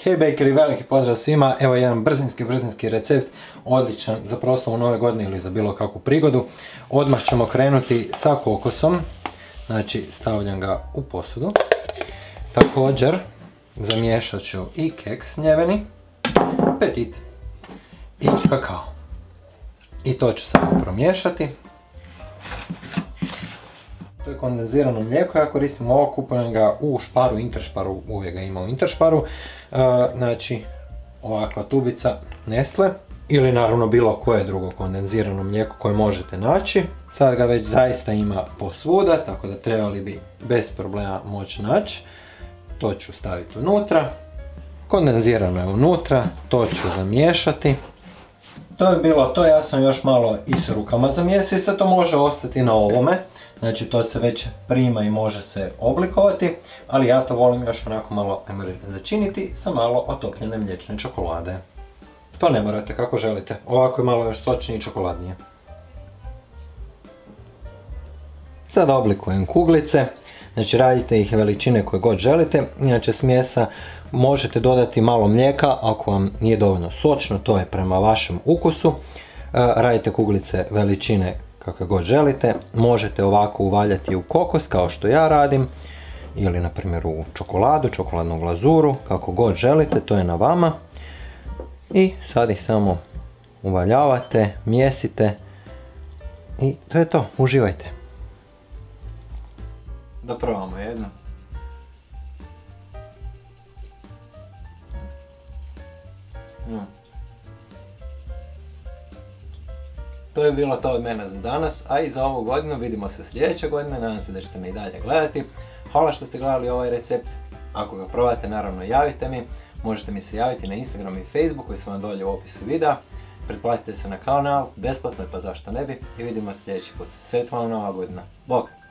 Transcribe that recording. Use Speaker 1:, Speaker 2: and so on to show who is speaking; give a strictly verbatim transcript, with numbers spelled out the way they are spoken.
Speaker 1: Hej bakeri, veliki pozdrav svima, evo jedan brzinski, brzinski recept, odličan za proslavu nove godine ili za bilo kakvu prigodu. Odmah ćemo krenuti sa kokosom, znači stavljam ga u posudu. Također zamiješat ću i keks mljeveni, petit i kakao. I to ću samo promiješati. To je kondenzirano mlijeko, ja koristim ovo, kupujem ga u Sparu, Interšparu, uvijek ga ima u Interšparu. E, znači, ovakva tubica Nestle, ili naravno bilo koje drugo kondenzirano mlijeko koje možete naći. Sad ga već zaista ima posvuda, tako da trebali bi bez problema moći naći. To ću staviti unutra. Kondenzirano je unutra, to ću zamiješati. To je bilo to, ja sam još malo i s rukama zamiješao i sad to može ostati na ovome. Znači to se već prima i može se oblikovati, ali ja to volim još onako malo, ajmo reći, začiniti sa malo otopljene mliječne čokolade. To ne morate kako želite, ovako je malo još sočnije i čokoladnije. Sad oblikujem kuglice, znači radite ih veličine koje god želite, inače smjesa možete dodati malo mlijeka ako vam nije dovoljno sočno, to je prema vašem ukusu. Radite kuglice veličine kakve god želite, možete ovako uvaljati u kokos kao što ja radim, ili na primjer u čokoladu, čokoladnu glazuru, kako god želite, to je na vama. I sad ih samo uvaljavate, mijesite i to je to, uživajte. Da probamo jedno. Mm. To je bilo to od mene za danas, a i za ovu godinu. Vidimo se sljedeće godine, nadam se da ćete me i dalje gledati. Hvala što ste gledali ovaj recept. Ako ga probate, naravno javite mi. Možete mi se javiti na Instagram i Facebook koji su vam dolje u opisu videa. Pretplatite se na kanal, besplatno je, pa zašto ne bi. I vidimo se sljedeći put. Sretna vam nova godina. Bok!